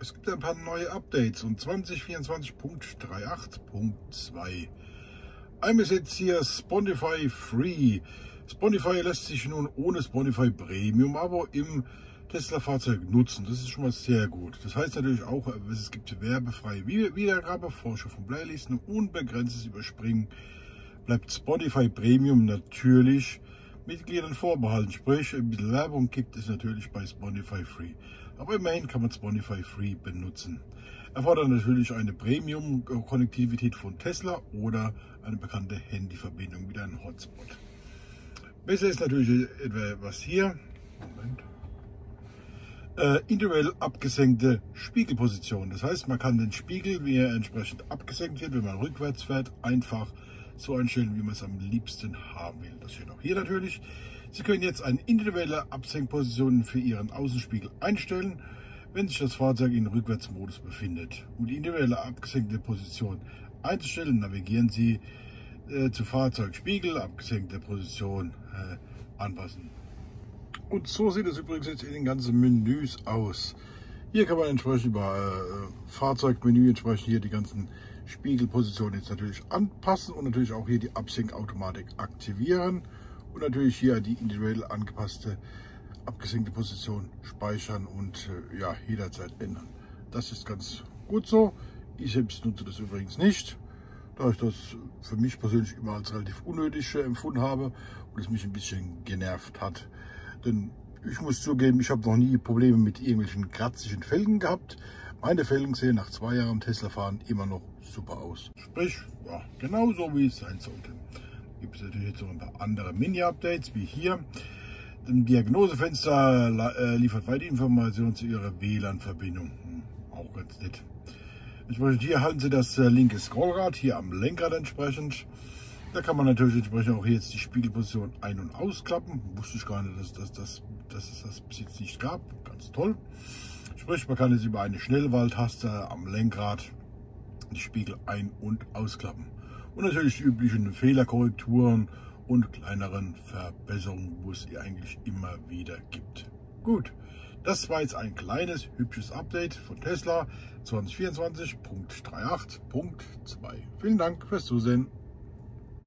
Es gibt ein paar neue Updates und 2024.38.2. Einmal ist jetzt hier Spotify Free. Spotify lässt sich nun ohne Spotify Premium Abo im Tesla-Fahrzeug nutzen. Das ist schon mal sehr gut. Das heißt natürlich auch, es gibt werbefreie Wiedergabe, Vorschau von Playlisten und unbegrenztes Überspringen. Bleibt Spotify Premium natürlich Mitgliedern vorbehalten. Sprich, ein bisschen Werbung gibt es natürlich bei Spotify Free. Aber immerhin kann man Spotify Free benutzen. Erfordert natürlich eine Premium-Konnektivität von Tesla oder eine bekannte Handyverbindung mit einem Hotspot. Besser ist natürlich etwas hier. Moment. Individuell abgesenkte Spiegelposition. Das heißt, man kann den Spiegel, wie er entsprechend abgesenkt wird, wenn man rückwärts fährt, einfach so einstellen, wie man es am liebsten haben will. Das steht auch hier natürlich. Sie können jetzt eine individuelle Absenkposition für Ihren Außenspiegel einstellen, wenn sich das Fahrzeug in Rückwärtsmodus befindet. Um die individuelle abgesenkte Position einzustellen, navigieren Sie zu Fahrzeugspiegel, abgesenkte Position anpassen. Und so sieht es übrigens jetzt in den ganzen Menüs aus. Hier kann man entsprechend über Fahrzeugmenü entsprechend hier die ganzen Spiegelpositionen jetzt natürlich anpassen und natürlich auch hier die Absenkautomatik aktivieren und natürlich hier die individuell angepasste abgesenkte Position speichern und ja, jederzeit ändern. Das ist ganz gut so. Ich selbst nutze das übrigens nicht, da ich das für mich persönlich immer als relativ unnötig empfunden habe und es mich ein bisschen genervt hat. Denn ich muss zugeben, ich habe noch nie Probleme mit irgendwelchen kratzigen Felgen gehabt. Meine Felgen sehen nach 2 Jahren Tesla fahren immer noch super aus. Sprich, ja, genau so wie es sein sollte. Gibt es natürlich jetzt noch ein paar andere Mini-Updates, wie hier. Ein Diagnosefenster liefert weitere Informationen zu Ihrer WLAN-Verbindung. Auch ganz nett. Entsprechend hier halten Sie das linke Scrollrad hier am Lenkrad entsprechend. Da kann man natürlich entsprechend auch jetzt die Spiegelposition ein- und ausklappen. Wusste ich gar nicht, dass es das bis jetzt nicht gab. Ganz toll. Sprich, man kann jetzt über eine Schnellwahltaste am Lenkrad die Spiegel ein- und ausklappen. Und natürlich die üblichen Fehlerkorrekturen und kleineren Verbesserungen, wo es eigentlich immer wieder gibt. Gut, das war jetzt ein kleines, hübsches Update von Tesla 2024.38.2. Vielen Dank fürs Zusehen.